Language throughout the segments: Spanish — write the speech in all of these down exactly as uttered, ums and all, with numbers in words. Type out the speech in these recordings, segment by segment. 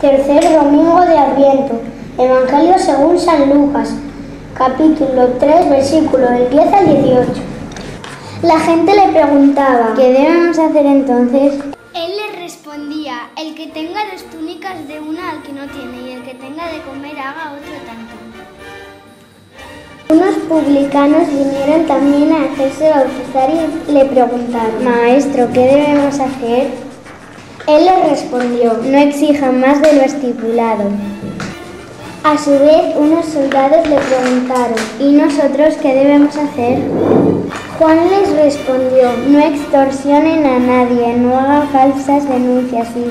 Tercer domingo de Adviento. Evangelio según San Lucas, capítulo tres, versículos del diez al dieciocho. La gente le preguntaba: ¿qué debemos hacer entonces? Él les respondía: el que tenga dos túnicas dé una al que no tiene, y el que tenga de comer haga otro tanto. Unos publicanos vinieron también a hacerse bautizar y le preguntaron: Maestro, ¿qué debemos hacer? Él les respondió: no exijan más de lo estipulado. A su vez, unos soldados le preguntaron: ¿y nosotros qué debemos hacer? Juan les respondió: no extorsionen a nadie, no hagan falsas denuncias y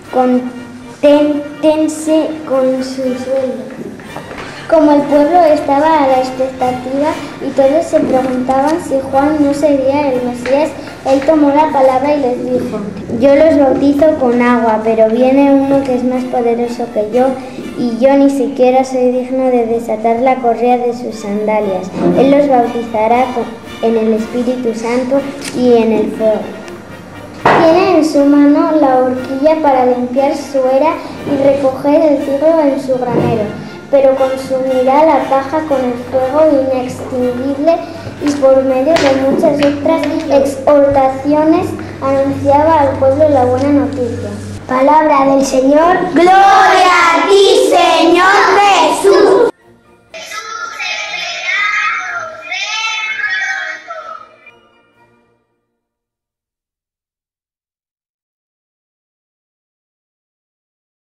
conténtense con su sueldo. Como el pueblo estaba a la expectativa y todos se preguntaban si Juan no sería el Mesías, él tomó la palabra y les dijo: yo los bautizo con agua, pero viene uno que es más poderoso que yo, y yo ni siquiera soy digno de desatar la correa de sus sandalias. Él los bautizará en el Espíritu Santo y en el fuego. Tiene en su mano la horquilla para limpiar su era y recoger el trigo en su granero, pero consumirá la paja con el fuego inextinguible, y por medio de muchas otras exhortaciones anunciaba al pueblo la buena noticia. Palabra del Señor. ¡Gloria a ti, Señor Jesús!